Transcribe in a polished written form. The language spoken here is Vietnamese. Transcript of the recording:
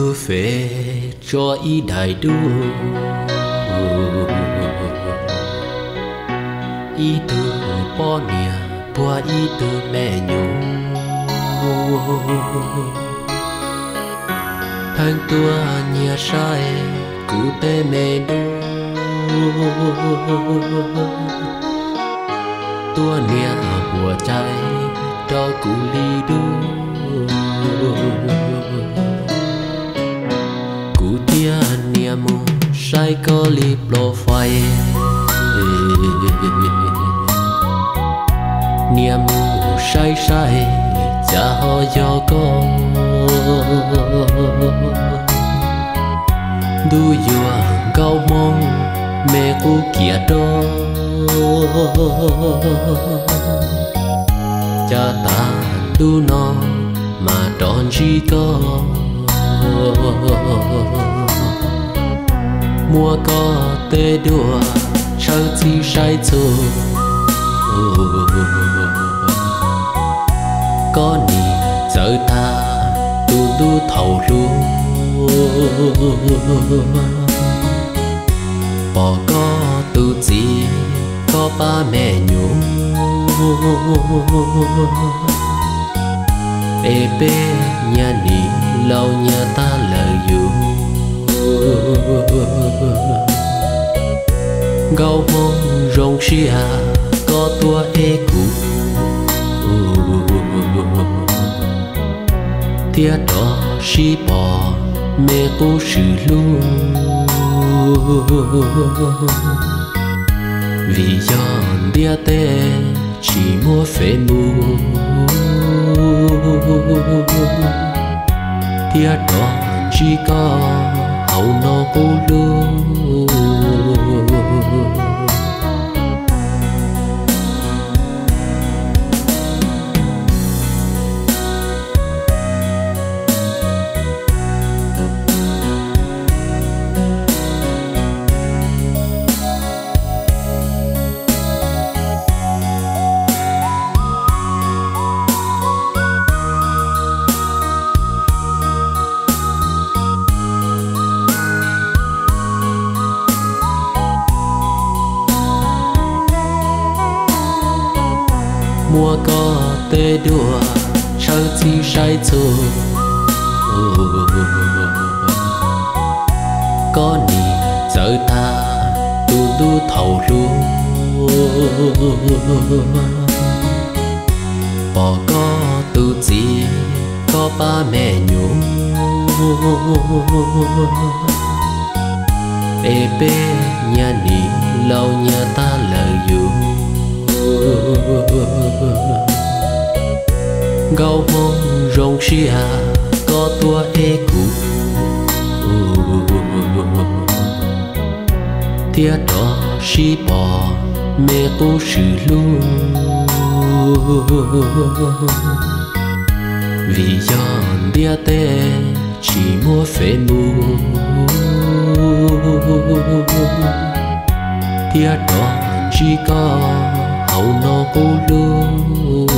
tu phê cho ý đại đu ý tu bỏ nia qua ý tu mẹ nhung hàng tua nhà sai cụ tê mẹ đu tua niaหัวใจcho cụ ly đu cụ tia nia mu sai có li pro phai nia mu sai sai cha ho yo con du yuang cao mong mẹ cô kia đó cha ta du nó mà tròn chỉ có mua có tê đùa sao chỉ sai chỗ có nì giờ ta tu tu thầu luôn bỏ có tu gì có ba mẹ nhung ê bê nhà nì lâu nhà ta lời dù gâu mong rong xia có tua ê cụ tia đó xí bò mẹ cô sự luôn vì do bia tê chỉ mua phê mù tia đó chỉ có hậu nó cô luôn mua có tê đùa sao chỉ sai chỗ có nì giờ ta tu tu thầu luôn bỏ có tu gì có ba mẹ nhung ê bê nhà nì lâu nhà ta lời dù gâu mong rong xia có tua ê cụ tia đó xí bò mẹ cô sự luôn vì do bia tê chỉ mua phê mù tia đó chỉ có hậu nó cô luôn vì do bia tê chỉ mua phê mù tia đó chỉ có hậu nó cô luôn hậu nó cô luôn